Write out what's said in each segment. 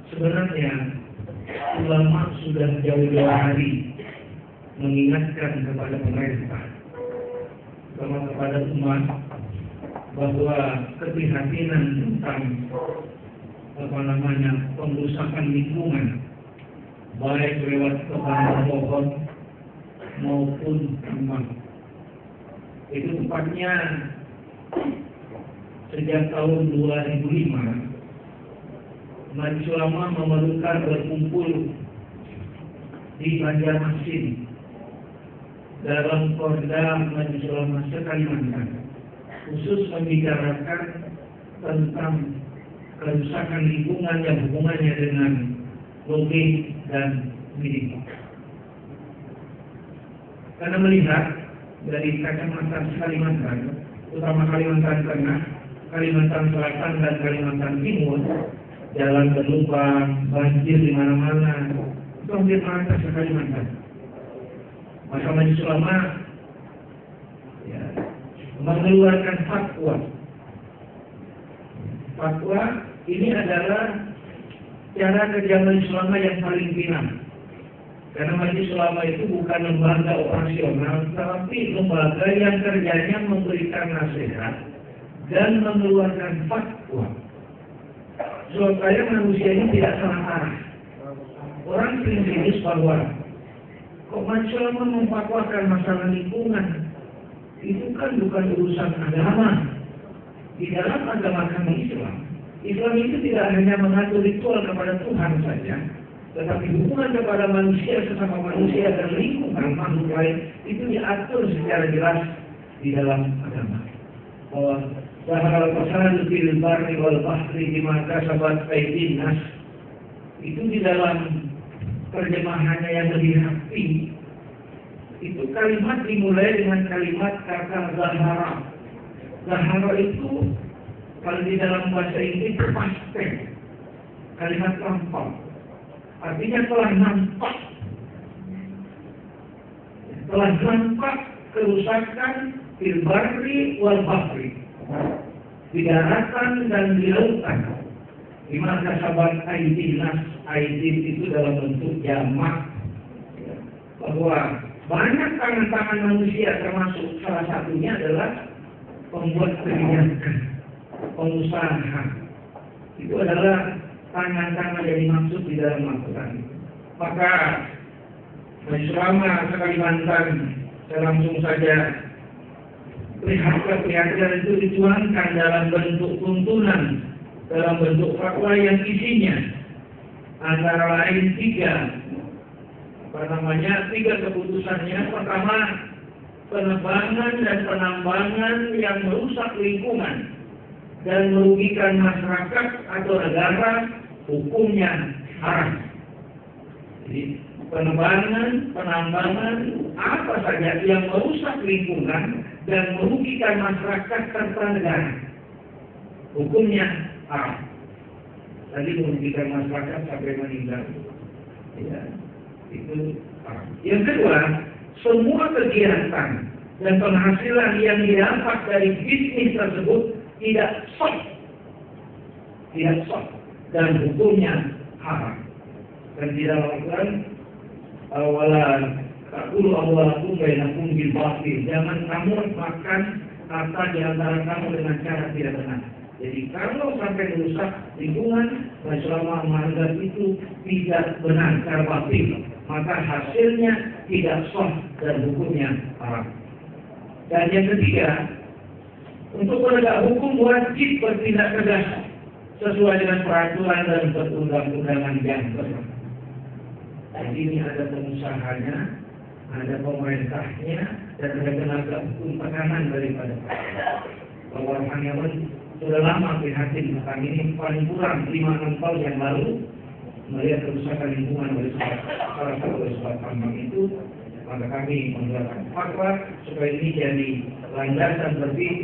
Sebenarnya ulama sudah jauh-jauh hari mengingatkan kepada pemerintah, terutama kepada umat, bahwa keprihatinan tentang pengrusakan lingkungan, baik lewat tebang pohon maupun tambang, itu tepatnya sejak tahun 2005 Majelis Ulama memerlukan berkumpul di Banjarmasin dalam Porda Majelis Ulama se-Kalimantan, khusus membicarakan tentang kerusakan lingkungan yang hubungannya dengan logik dan militer. Karena melihat dari kacamata Kalimantan, terutama Kalimantan Tengah, Kalimantan Selatan dan Kalimantan Timur, jalan berlubang, banjir di mana-mana, itu hampir merata ke Kalimantan. Maka Majelis Ulama mengeluarkan fatwa. Fatwa ini adalah cara kerja Majelis Ulama yang paling pinang. Karena Majelis Ulama itu bukan lembaga operasional, tapi lembaga yang kerjanya memberikan nasihat dan mengeluarkan fatwa supaya manusia ini tidak salah arah. Orang sering kritis bahwa kok Majelis Ulama memfatwakan masalah lingkungan, itu kan bukan urusan agama. Di dalam agama kami Islam itu tidak hanya mengatur ritual kepada Tuhan saja, tetapi hubungan kepada manusia sesama manusia dan lingkungan makhluk lain itu diatur secara jelas di dalam agama. Bahwa Zahara al-fasadu fil barri wal bahri bima kasabat aydin nas, itu di dalam terjemahannya yang lebih rapi, itu kalimat dimulai dengan kalimat kata Zahara. Zahara itu kalau di dalam bahasa Inggris past tense, kalimat lampau. Artinya telah nampak kerusakan fil barri wal bahri, di daratan dan di lautan. Di mana sahabat aidin nas, aidin itu dalam bentuk jamak, bahwa banyak tangan-tangan manusia, termasuk salah satunya adalah pembuat kebijakan, pengusaha. Itu adalah tangan-tangan yang dimaksud di dalam Al-Quran. Maka Majelis Ulama se-Kalimantan, saya langsung saja perhatian itu dituangkan dalam bentuk tuntunan, dalam bentuk fatwa yang isinya antara lain tiga keputusannya. Pertama, penebangan dan penambangan yang merusak lingkungan dan merugikan masyarakat atau negara, hukumnya haram. Jadi penebangan, penambangan, apa saja yang merusak lingkungan dan merugikan masyarakat serta negara, hukumnya haram. Tadi merugikan masyarakat sampai meninggal, ya, itu haram. Yang kedua, semua kegiatan dan penghasilan yang didapat dari bisnis tersebut tidak sah dan hukumnya haram. Dan di dalam Al-Quran, wala taqulu amwalakum bainakum bil batil, jangan kamu makan harta di antara kamu dengan cara tidak benar. Jadi kalau sampai merusak lingkungan, Majelis Ulama menganggap itu tidak benar, cara batil, maka hasilnya tidak sah dan hukumnya haram. Dan yang ketiga, untuk penegak hukum wajib bertindak tegas sesuai dengan peraturan dan perundang-undangan yang berlaku. Jadi ini ada pengusahanya, ada pemerintahnya, dan ada tenaga hukum tekanan daripada bahwa Yaman sudah lama prihatin tentang ini, paling kurang 5-6 tahun yang lalu melihat kerusakan lingkungan oleh salah satu sebab tambang itu. Maka kami mengeluarkan fatwa supaya ini jadi landasan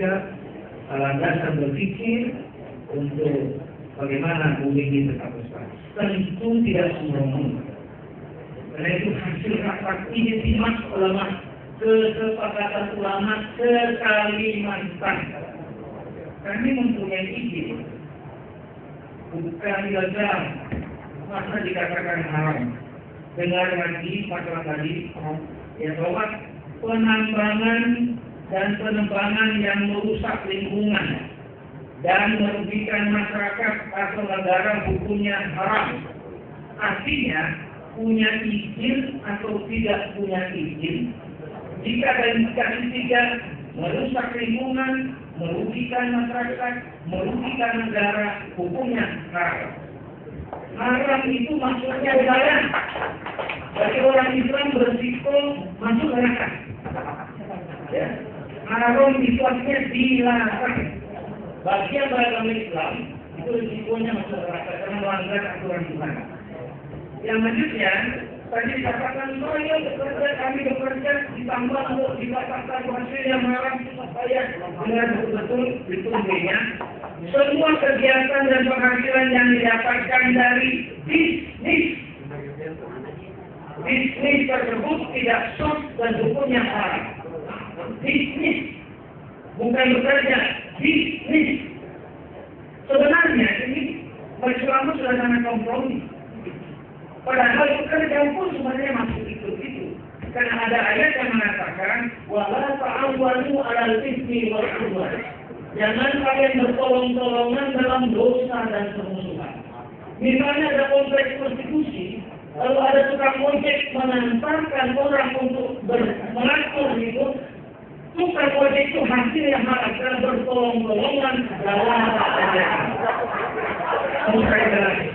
berpikir untuk bagaimana bumi ini tetap lestari. Tentu tidak sembrono. Karena itu hasil rapat ijtima ulama, kesepakatan ulama se-Kalimantan. Kami mempunyai ide, bukan gagal, masa dikatakan haram? Dengar lagi masalah tadi, ya bahwa penambangan dan penebangan yang merusak lingkungan dan merugikan masyarakat atau negara hukumnya haram. Artinya, punya izin atau tidak punya izin, jika dari tiga merusak lingkungan, merugikan masyarakat, merugikan negara, hukumnya haram. Haram itu maksudnya dilarang. Bagi orang Islam berisiko masuk neraka. Ya. Haram itu artinya dilarang. Bagi yang beragama Islam itu risikonya masuk neraka karena melanggar aturan Tuhan. Yang selanjutnya tadi dikatakan saya bekerja, kami bekerja ditambah untuk dikatakan hasil yang haram supaya dengan betul-betul ditunggunya. Semua kegiatan dan penghasilan yang didapatkan dari bisnis tersebut tidak sah dan hukumnya haram. Bisnis, bukan bekerja, bisnis. Sebenarnya ini Islam sudah sangat kompromi. Padahal bekerja pun sebenarnya masuk itu. Karena ada ayat yang mengatakan wala ta'awanu 'alal itsmi wal 'udwan. Jangan kalian bertolong-tolongan dalam dosa dan permusuhan. Misalnya ada kompleks prostitusi, lalu ada tukang ojek mengantarkan orang untuk mengatur itu, tukang ojek itu hasil yang haram karena bertolong-tolongan dalam